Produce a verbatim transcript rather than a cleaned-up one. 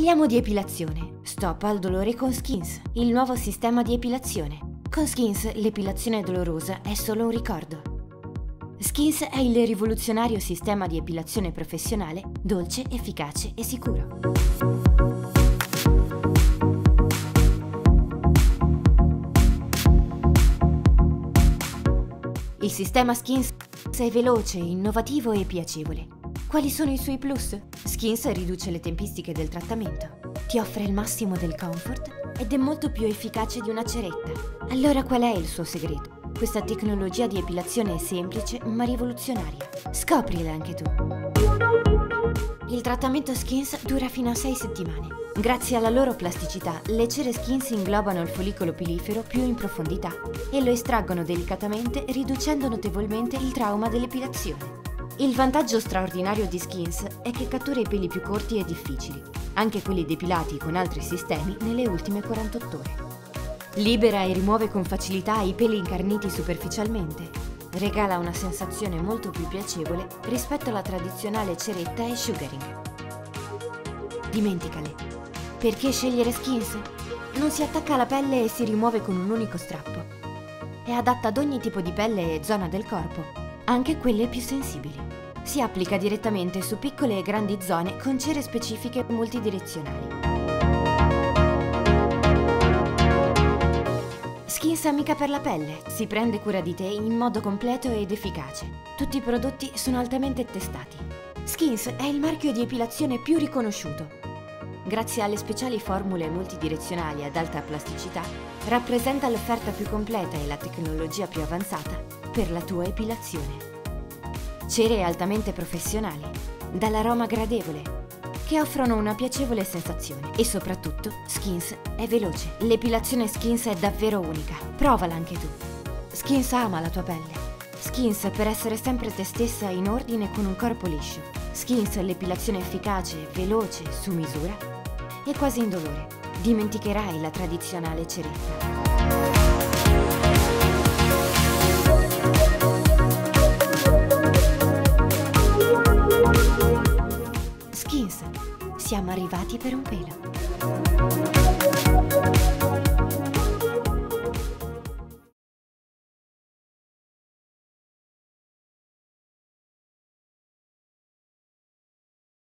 Parliamo di epilazione. Stop al dolore con Skins, il nuovo sistema di epilazione. Con Skins l'epilazione dolorosa è solo un ricordo. Skins è il rivoluzionario sistema di epilazione professionale, dolce, efficace e sicuro. Il sistema Skins è veloce, innovativo e piacevole. Quali sono i suoi plus? Skins riduce le tempistiche del trattamento, ti offre il massimo del comfort ed è molto più efficace di una ceretta. Allora qual è il suo segreto? Questa tecnologia di epilazione è semplice ma rivoluzionaria. Scoprila anche tu! Il trattamento Skins dura fino a sei settimane. Grazie alla loro plasticità, le cere Skins inglobano il follicolo pilifero più in profondità e lo estraggono delicatamente, riducendo notevolmente il trauma dell'epilazione. Il vantaggio straordinario di Skins è che cattura i peli più corti e difficili, anche quelli depilati con altri sistemi nelle ultime quarantotto ore. Libera e rimuove con facilità i peli incarniti superficialmente. Regala una sensazione molto più piacevole rispetto alla tradizionale ceretta e sugaring. Dimenticale. Perché scegliere Skins? Non si attacca alla pelle e si rimuove con un unico strappo. È adatta ad ogni tipo di pelle e zona del corpo, anche quelle più sensibili. Si applica direttamente su piccole e grandi zone con cere specifiche multidirezionali. Skins amica per la pelle, si prende cura di te in modo completo ed efficace. Tutti i prodotti sono altamente testati. Skins è il marchio di epilazione più riconosciuto. Grazie alle speciali formule multidirezionali ad alta plasticità, rappresenta l'offerta più completa e la tecnologia più avanzata per la tua epilazione. Cere altamente professionali, dall'aroma gradevole, che offrono una piacevole sensazione e soprattutto Skins è veloce. L'epilazione Skins è davvero unica, provala anche tu. Skins ama la tua pelle. Skins per essere sempre te stessa in ordine con un corpo liscio. Skins l'epilazione efficace, veloce, su misura e quasi indolore. Dimenticherai la tradizionale ceretta. Skins, siamo arrivati per un pelo.